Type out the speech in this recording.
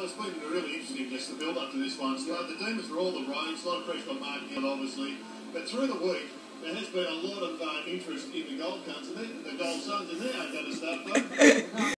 it's been really interesting just the build up to this one. So the Demons were all the rage, a lot of pressure on Mark Hill, obviously. But through the week, there has been a lot of interest in the Gold Suns, and they're going to start though.